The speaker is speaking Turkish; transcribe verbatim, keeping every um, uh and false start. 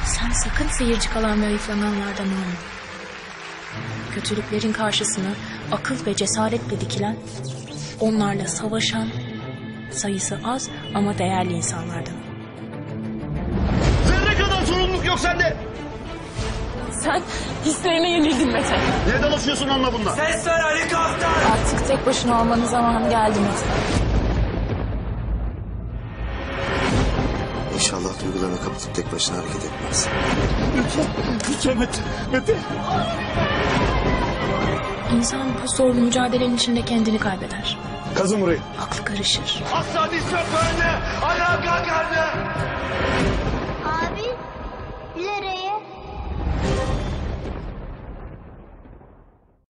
Sen sakın seyirci kalan ve ayıflananlardan olma. Kötülüklerin karşısına akıl ve cesaretle dikilen, onlarla savaşan, sayısı az ama değerli insanlardan. Zerre kadar sorumluluk yok sende. Sen hislerine yenildin Mete. Ne dalaşıyorsun onunla bununla? Ses ver Ali Kaftan! Artık tek başına olmanın zamanı geldi Mete. İnşallah duygularını kapatıp tek başına hareket etmez. Lütfen, lütfen Mete, Mete. İnsan bu zorlu mücadelenin içinde kendini kaybeder. Kazın burayı. Aklı karışır. Asla diz çökme önüne. Ayağa kalk anne.